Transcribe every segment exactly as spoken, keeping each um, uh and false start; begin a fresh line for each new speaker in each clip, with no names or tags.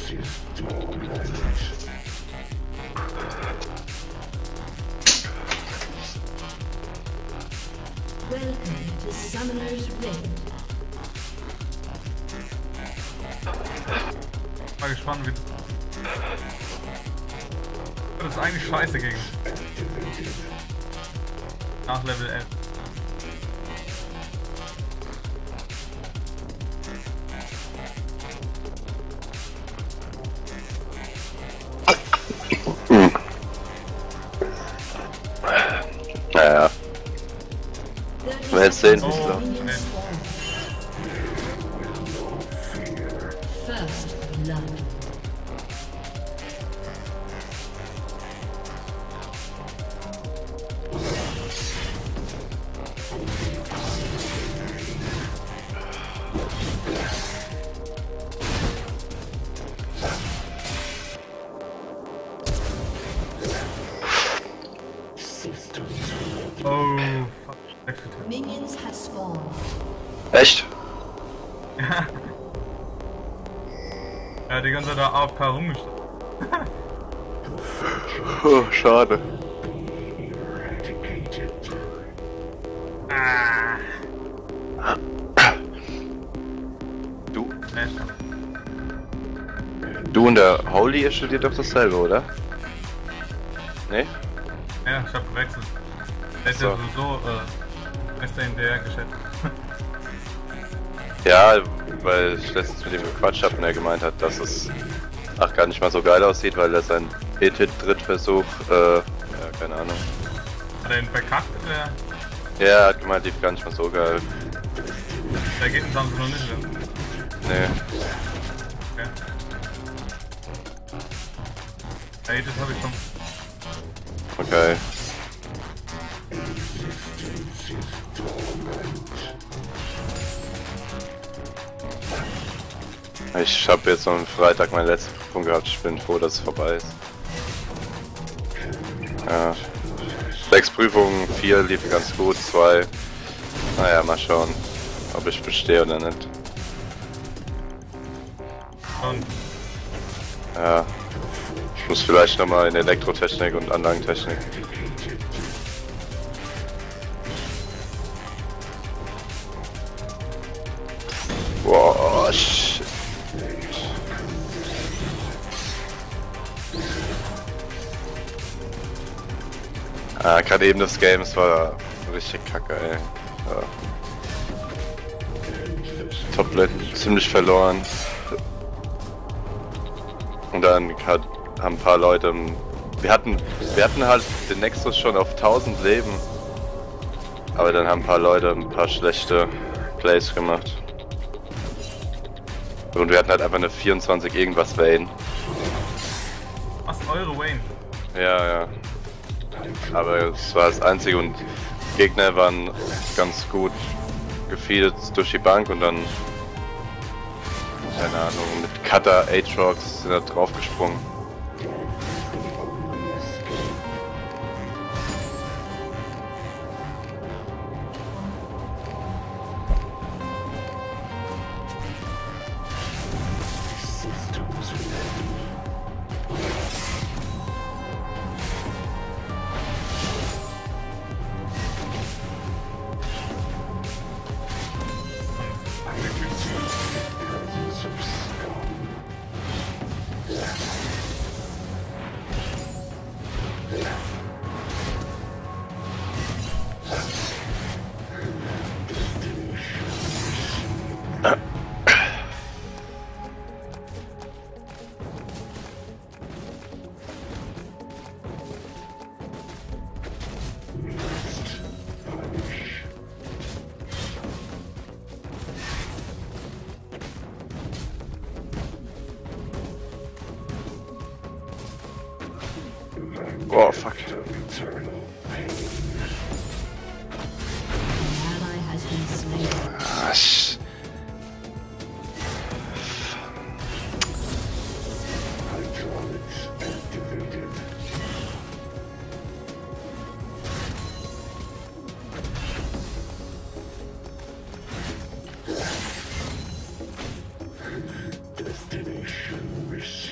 Welcome to Summoner's Rift.
Mal gespannt, wie das. Das ist eigentlich scheiße gegen. Nach Level elf.
Naja. Wir werden sehen, wie es
Oh,
läuft.
nee.
First blood.
Oh, fuck.
Minions have spawned.
Echt?
Ja. Er hat die ganze Zeit da A F K rumgestanden.
Oh, schade.
Ah.
Du?
Echt?
Du und der Holy, ihr studiert doch dasselbe, oder? Nee?
Ja, ich hab gewechselt. Der ist
So.
ja sowieso, äh, ist der in der geschätzt.
Ja, weil ich letztens mit ihm gequatscht habe und er gemeint hat, dass es ach gar nicht mal so geil aussieht, weil er sein E-Tit-Drittversuch, äh, ja, keine Ahnung.
Hat er ihn verkackt, oder?
Ja, er hat gemeint, lief gar nicht mal so geil.
Der Ergebnis haben sie noch nicht, oder?
Nee.
Okay. Ey, das hab ich schon.
Okay. Ich habe jetzt am Freitag meinen letzten Prüfung gehabt. Ich bin froh, dass es vorbei ist. Ja. Sechs Prüfungen, vier liefen ganz gut, zwei. Naja, mal schauen, ob ich bestehe oder nicht.
Und
Ja. Ich muss vielleicht nochmal in Elektrotechnik und Anlagentechnik. Boah, shit. Ah, gerade eben das Game, es war richtig kacke, ey. Ja. Top-Lane ziemlich verloren. Und dann hat, haben ein paar Leute. Wir hatten, wir hatten halt den Nexus schon auf tausend Leben. Aber dann haben ein paar Leute ein paar schlechte Plays gemacht. Und wir hatten halt einfach eine vierundzwanzig irgendwas Vayne.
was eure Wayne?
Ja, ja. Aber es war das einzige und Gegner waren ganz gut gefeedet durch die Bank und dann, keine Ahnung, mit Cutter, Aatrox sind da draufgesprungen. Oh, fuck.
Ally has been slain.
Ah, sh
Destination received.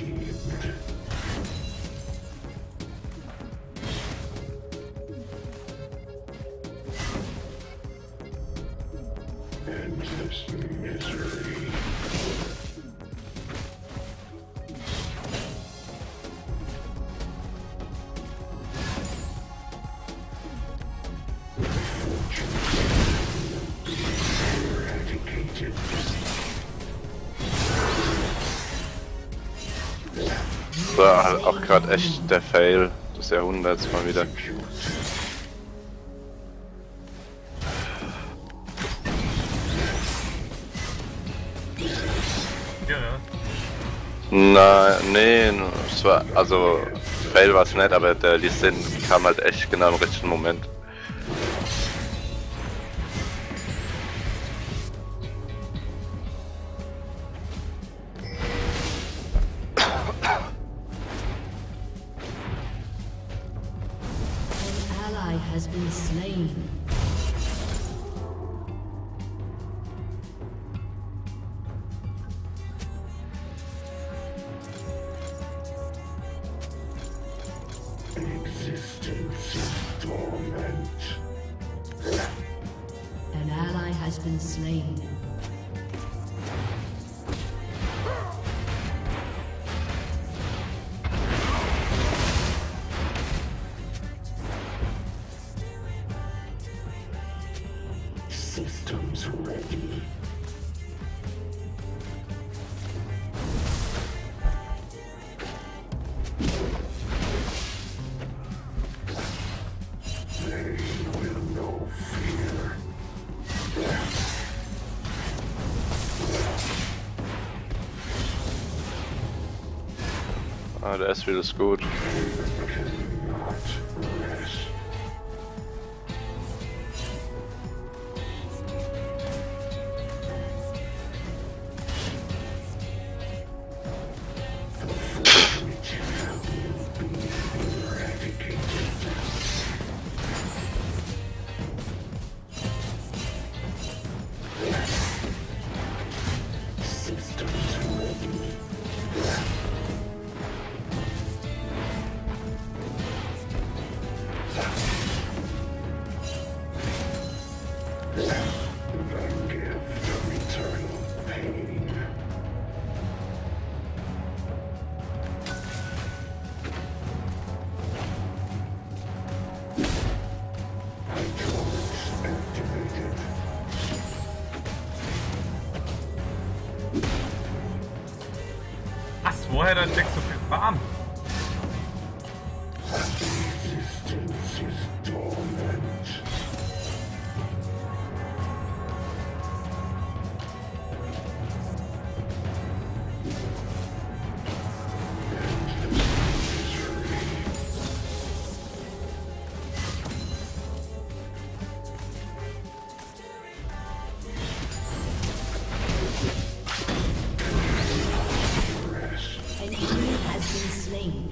Das war auch gerade echt der Fail des Jahrhunderts mal wieder.
Ja, ja.
Na, nee, es war, also, Fail war es nicht, aber der Lee Sin kam halt echt genau im richtigen Moment.
An ally has been slain.
Existence is torment.
An ally has been slain.
Systems ready. They will know fear.
Ah, der Ezreal ist gut.
Cannot rest.
Was? Woher der Deck so viel warm?
Existence is dormant.
An enemy has been slain.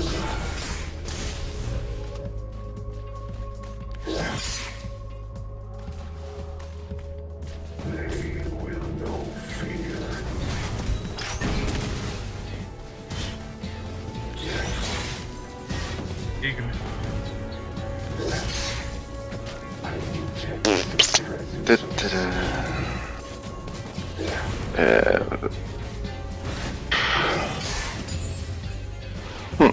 They will know fear.
Gegen mich.
I detect the presence
Da,
of
da, da. Äh. Hm.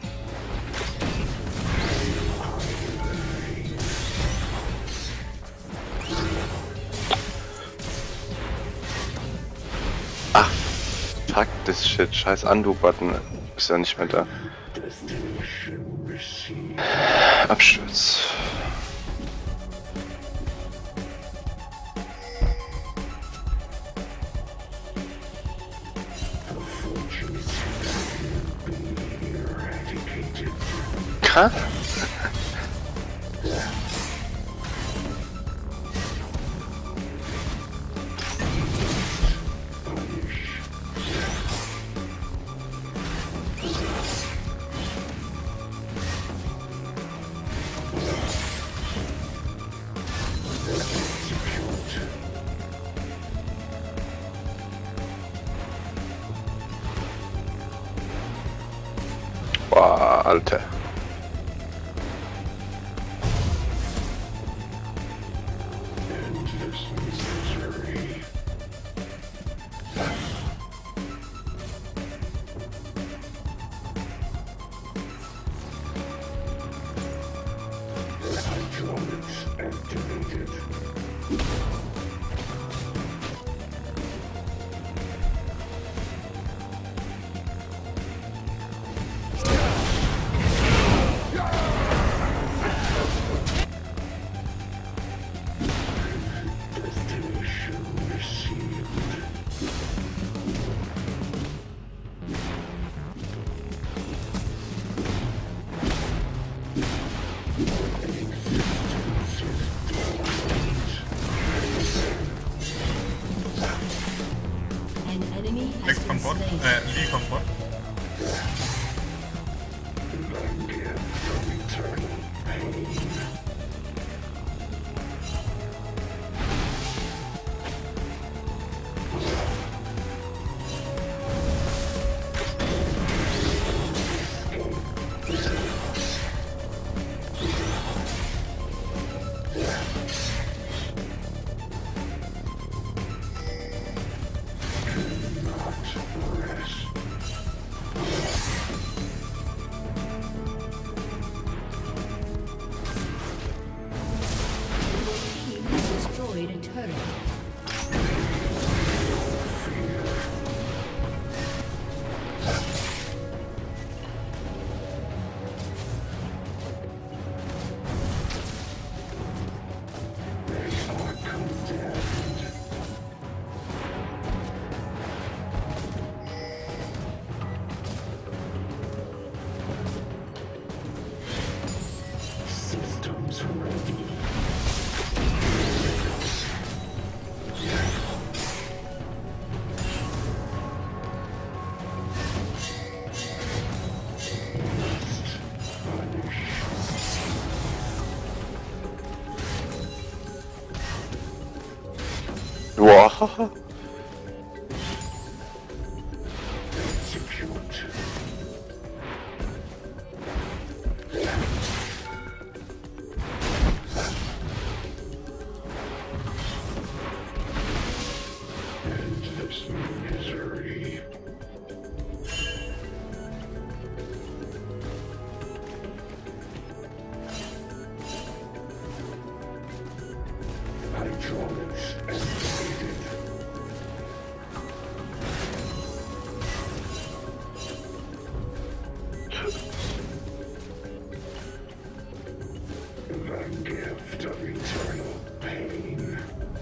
Ach, fuck this shit. Scheiß Undo-Button ist ja nicht mehr da.
destination received.
Absturz.
The fortunes will be eradicated.
Krass.
Punish. Execute.
Boah, Alter.
Endless misery. Hydraulics activated.
Dex kommt Bot. Äh, Lee kommt Bot.
Destroyed a turret.
Systems ready.
Wow.
Execute. Endless misery. Hydraulics activated. The gift of eternal pain.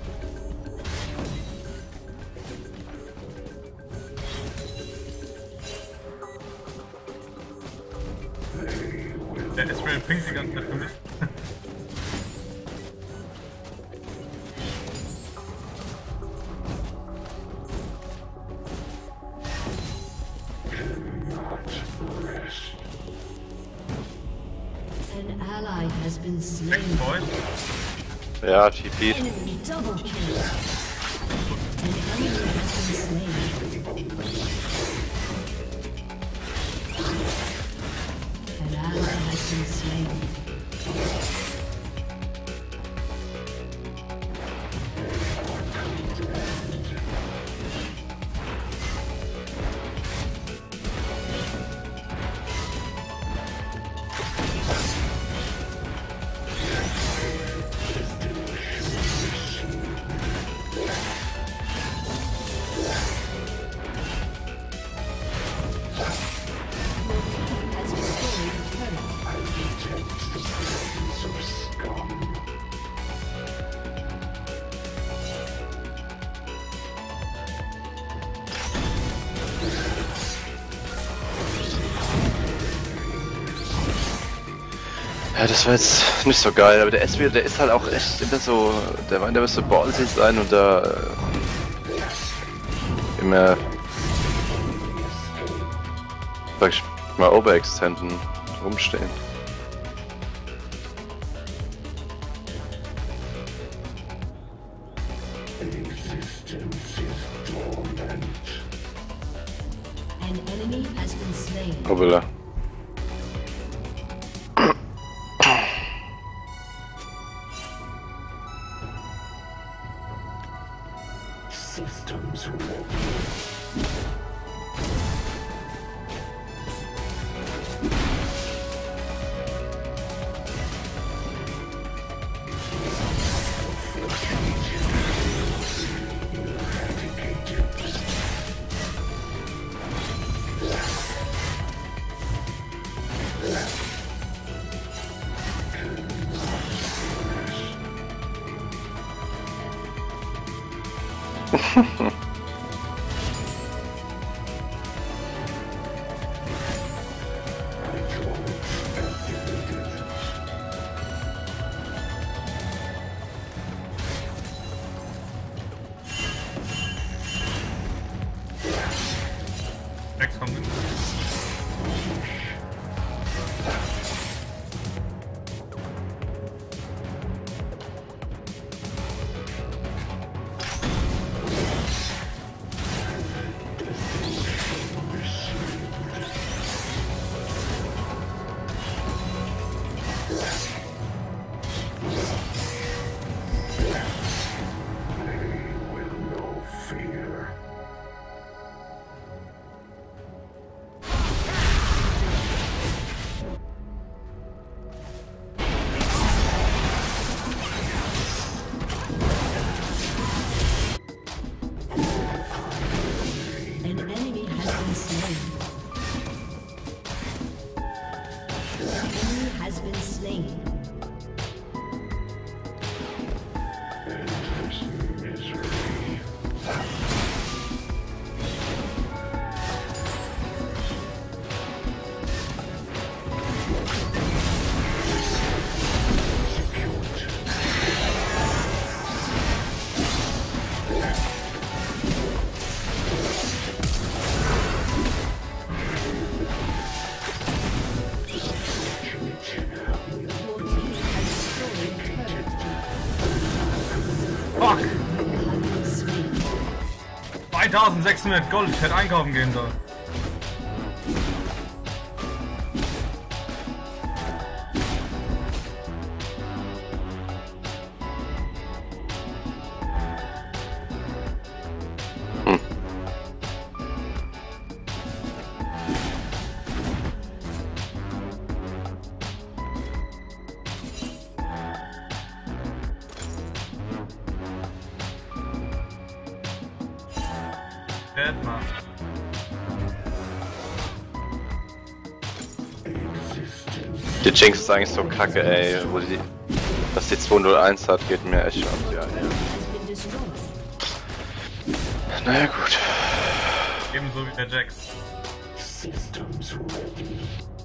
They will
Der ist real pink die ganze Zeit für mich.
not rest.
An ally has been slain.
Next boy.
Ja, T P.
Enemy double kill. An enemy has been slain. An ally has been slain. Has destroyed a turret.
I detect the presence of scum.
Ja, das war jetzt nicht so geil, aber der S W, der ist halt auch echt immer so, der meint, der müsste ballsy sein und da äh, immer, sag ich mal, overextenden rumstehen.
Existence is dormant.
An enemy has been slain.
Hoppala.
Systems ready.
Jax kommt in. zweitausendsechshundert Gold, ich hätte einkaufen gehen sollen.
Hm. Die Jinx ist eigentlich so kacke, ey, wo die, dass die zwei null eins hat, geht mir echt ab, ja, ja. Naja, gut.
Ebenso wie der Jax.
Systems ready.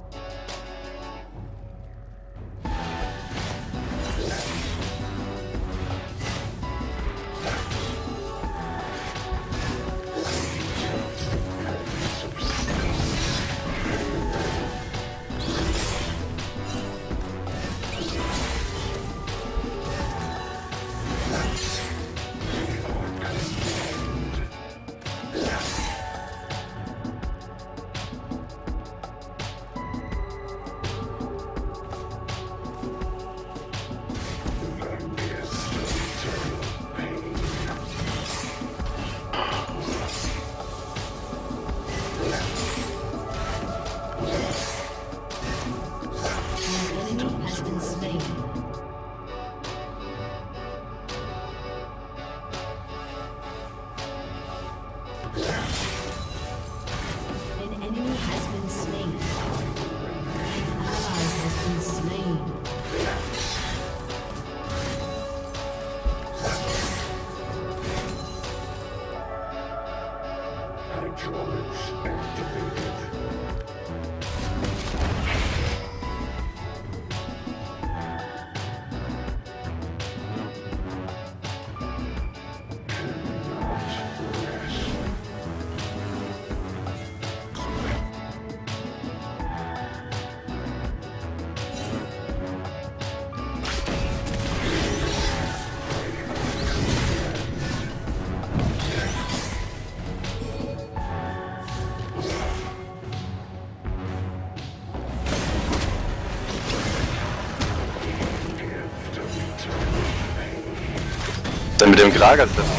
Dann mit dem Gragas das.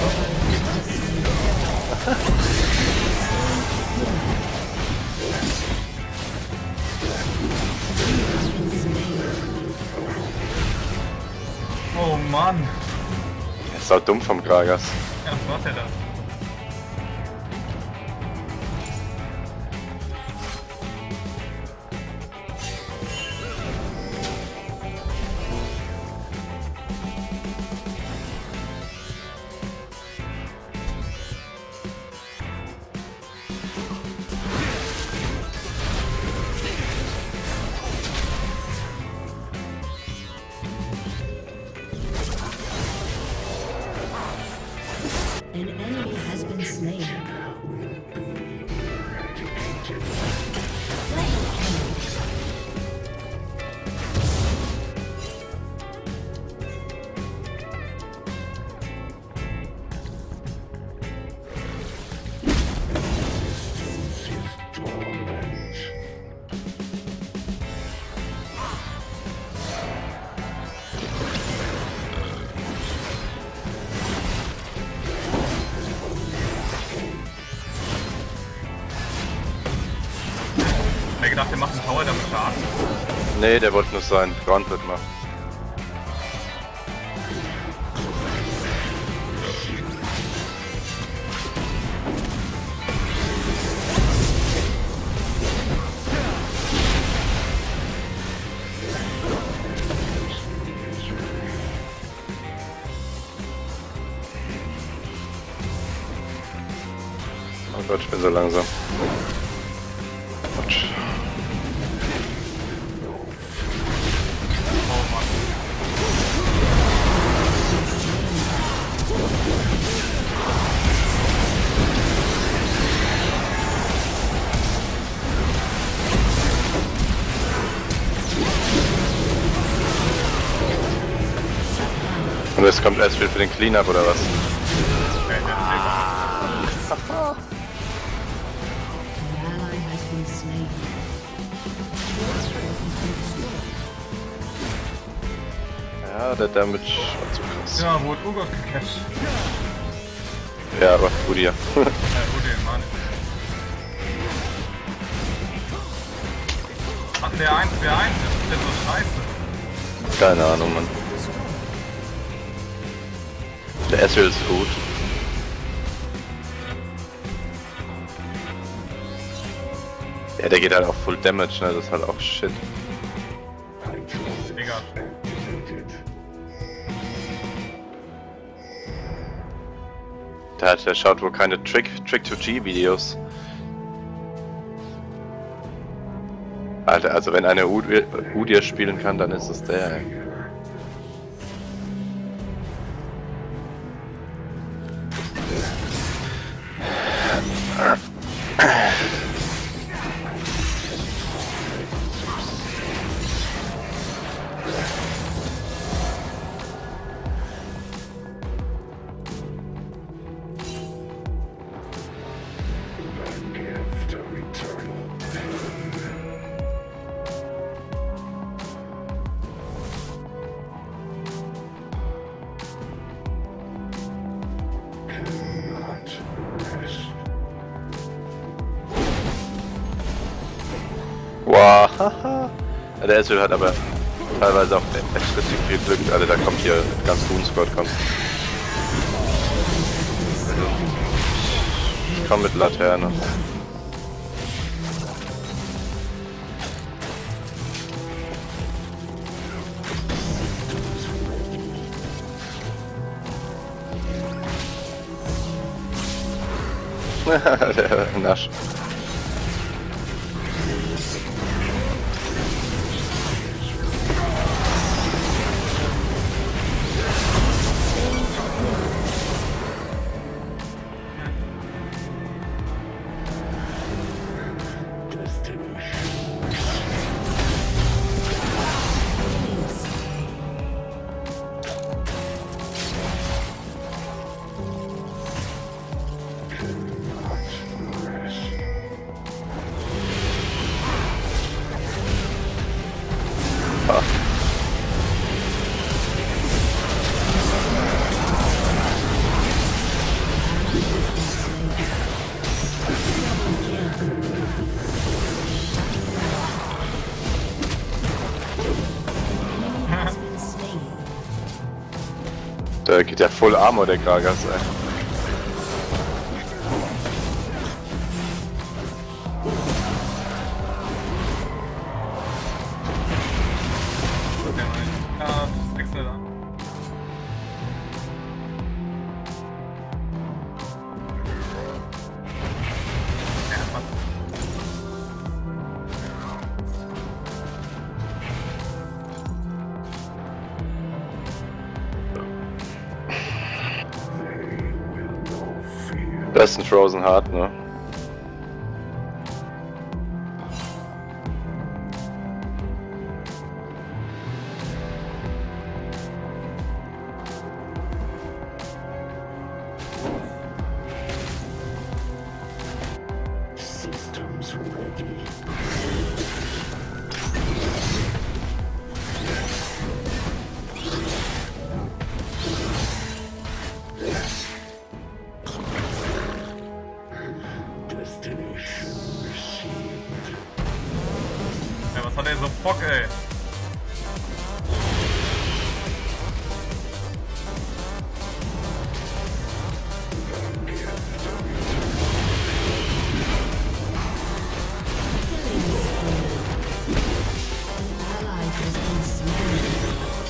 Oh Mann!
Er ist auch dumm vom Gragas.
Ja, was macht er da?
An enemy
hätte gedacht, der macht einen Tower damit Schaden.
Nee, der wollte nur sein Groundbit machen. Oh Gott, ich bin so langsam. Quatsch.
Oh Mann.
Und jetzt kommt erst viel für den Cleanup oder was?
Okay, der
An ally has been slain.
Ja, der Damage war zu krass.
Ja, wurde Urgot gecatcht.
Ja, aber gut hier.
Äh, wurde den Mann. Ach, der eins, der eins, das ist denn so scheiße.
Keine Ahnung, Mann. Der Ezreal ist gut. Ja, der geht halt auch Full Damage, ne? Das ist halt auch shit.
Egal.
Der, der schaut wohl keine Trick, Trick-to-G-Videos. Alter, also wenn einer Udyr spielen kann, dann ist es der. Ey. Wow, haha. Der Ezreal hat aber teilweise auch echt richtig viel Glück. Alter, da kommt hier ganz gut Squad kommt. Ich komm mit Laterne. Der Nasch. Da geht ja voll Armor, der Gragas, ey.
Ja, das ist extra da.
Das ist ein Frozen Heart, ne?
Systems ready.
hat er so Bock, ey.
Ally has been slain.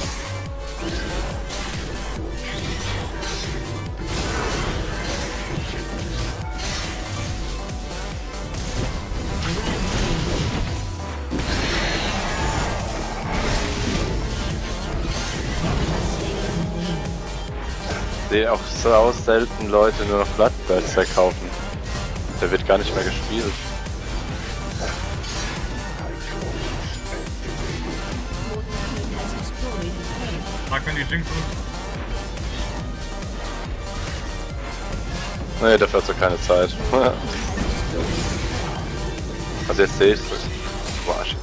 Ich sehe auch so selten Leute nur noch Bloodburst verkaufen. Der wird gar nicht mehr gespielt.
Mag wenn die Jinx sind.
Nee, dafür hat so keine Zeit. Also jetzt sehe ich es. Boah, shit.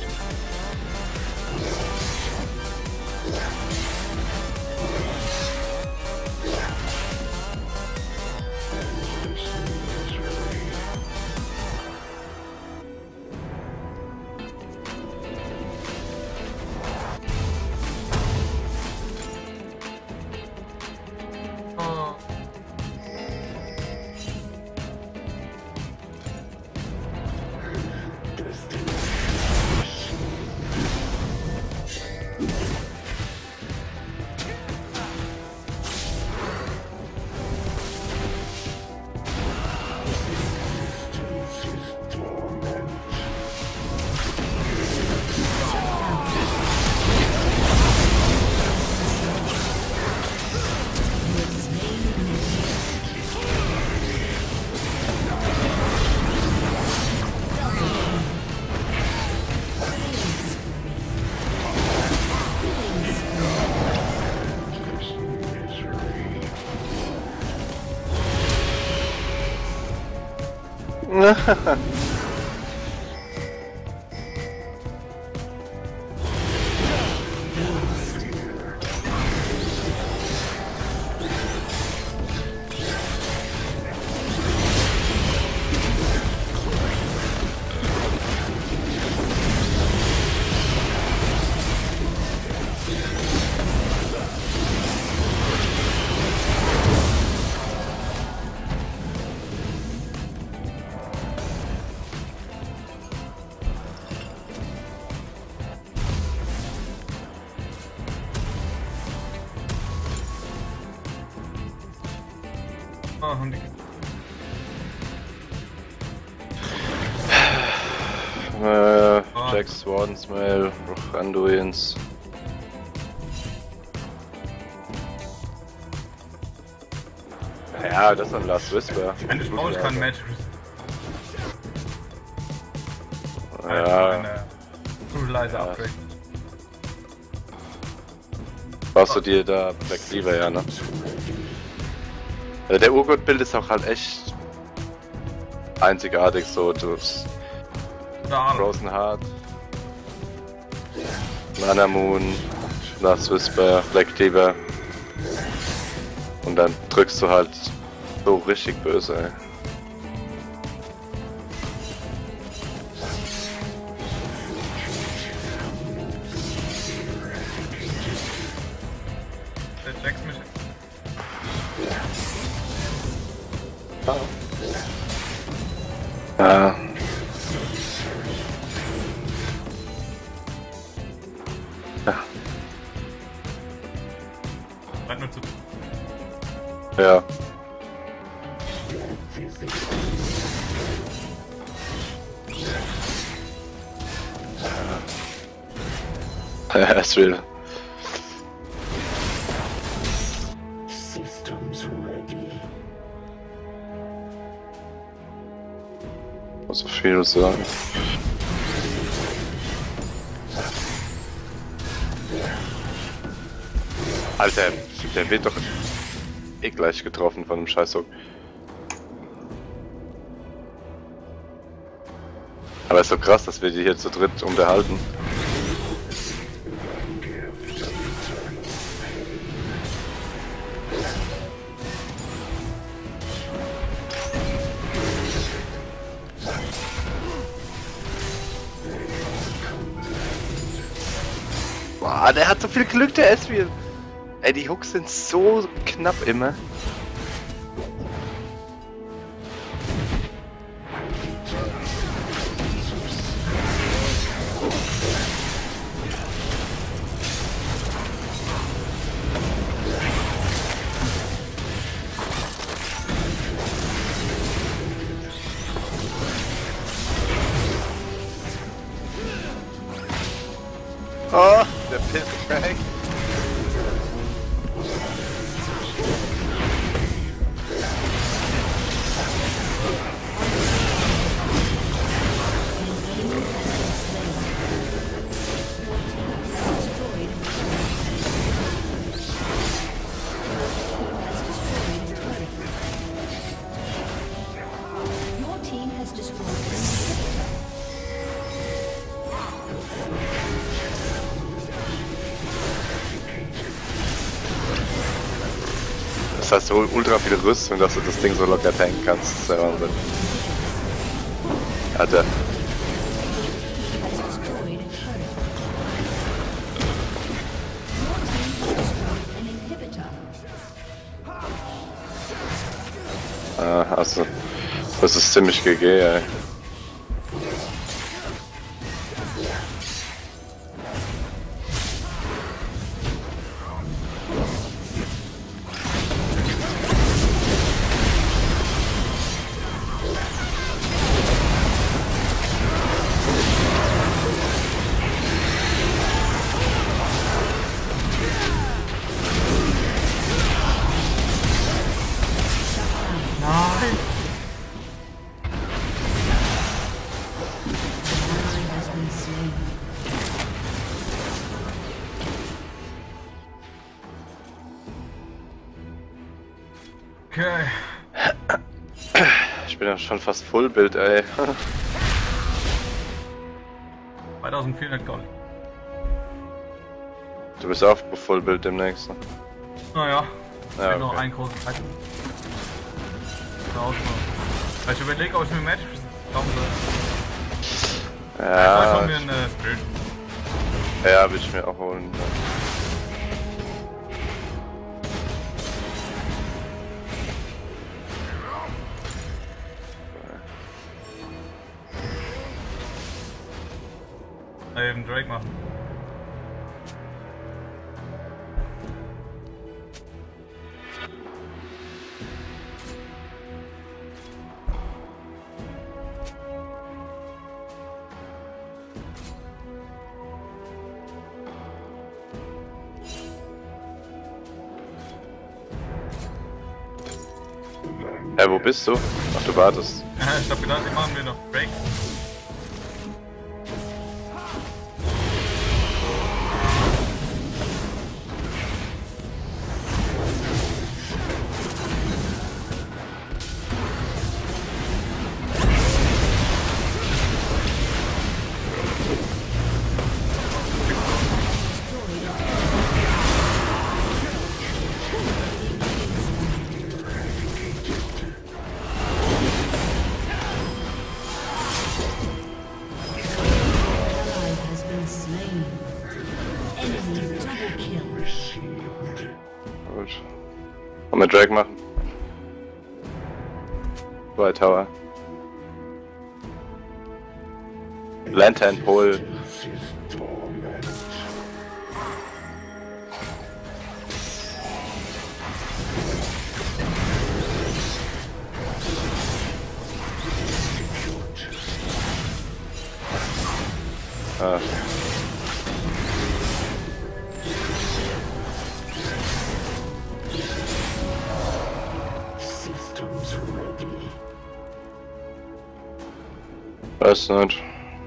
Oh. Ah, haben die.
Äh, Jack Swordens Mail, Anduins. Ja, das ist ein Last Whisper.
Endlich brauche ich keinen Match.
Ja.
Eine Brutalizer
Ja.
Upgrade.
Brauchst du dir da Black Cleaver, ja, ne? Ja, der Urgot-Bild ist auch halt echt einzigartig, so, du hast
Ja,
Frozen Heart, Mana Moon, Last Whisper, Black Cleaver und dann drückst du halt so richtig böse, ey.
der Jax mich.
Ja. Ja.
Bleibt nur zu.
Ja. Ja, ist real.
Systems ready.
Muss so viel sagen. Alter, der wird doch eh gleich getroffen von dem Scheißhook. Aber ist so krass, dass wir die hier zu dritt unterhalten. Boah, der hat so viel Glück, der Eswil. Ey, die Hooks sind so knapp immer. Oh, der Pisscrack.
Your team has destroyed.
Das heißt, so ultra viel Rüstung, dass du das Ding so locker tanken kannst. Das ist ja Wahnsinn. Alter. Ah, also, das ist ziemlich G G, ey.
Okay.
Ich bin ja schon fast Fullbild, ey.
zweitausendvierhundert Gold.
Du bist auch Fullbild demnächst. Ne?
Naja,
Ja,
okay. Noch
okay.
ein großes Item. Ich überlege, ob ich mir Match kaufen soll.
Ja,
Ich soll mir einen äh, Spirit.
ja, will ich mir auch holen. Ja.
Eben Drake machen.
Hä, wo bist du? Ach, du wartest.
Ich hab gedacht, die machen wir noch Drake.
Gut. Und mit Drake machen. White Tower. Lantern Pole. Ah. Weiß nicht.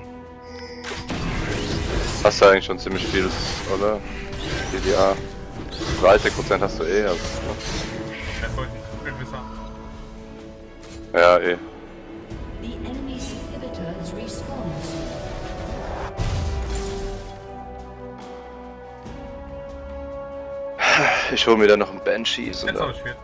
Hast du eigentlich schon ziemlich viel, oder? D D A. dreißig Prozent hast du eh. Also.
Das wollte ich irgendwie sagen.
Ja, eh.
The enemy's inhibitor has respawned.
Ich hol mir dann noch einen Banshees und
Jetzt habe
dann.
ich viel.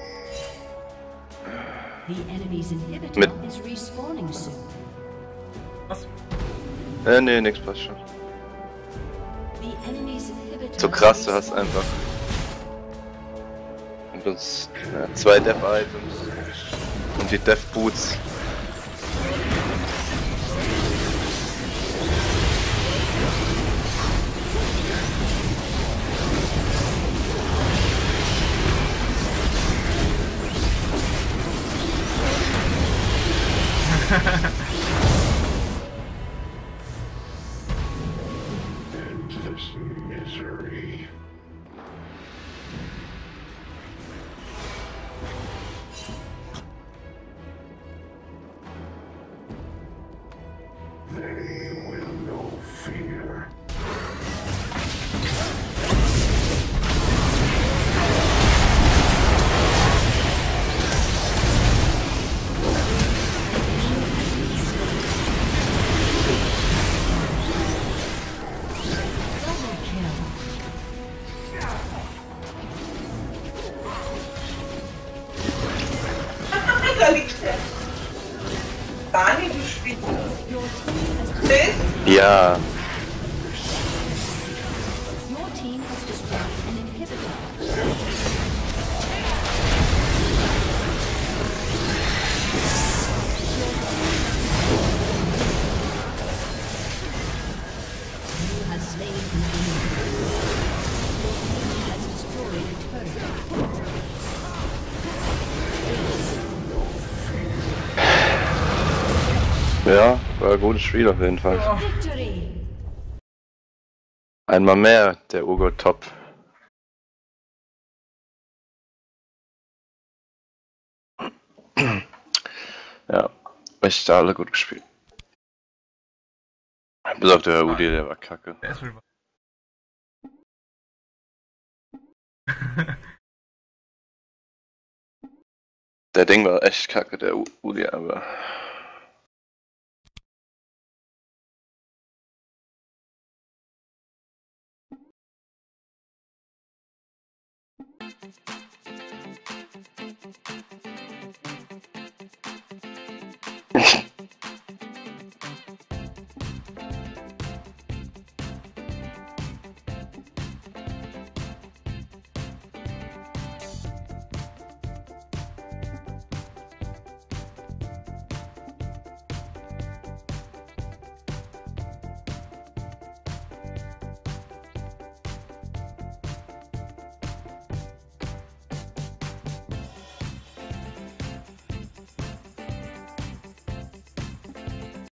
The enemy's inhibitor
Mit-
is respawning soon.
Was?
Äh, nee, nix passt schon.
The enemy's
so krass, du hast einfach und uns ja, zwei Death-Items und die Death-Boots.
Endless misery. They will know fear.
Da liegt er. Dani, du spielst.
Ja,
Your team has destroyed an inhibitor. You have slain an enemy. Your team has destroyed a turret.
ja, war ein gutes Spiel auf jeden Fall.
Victory!
Einmal mehr der Urgot Top. Ja, echt alle gut gespielt. Bis auf der Udi, der war kacke.
Der ist wohl.
Der Ding war echt kacke, der U- Udi, aber.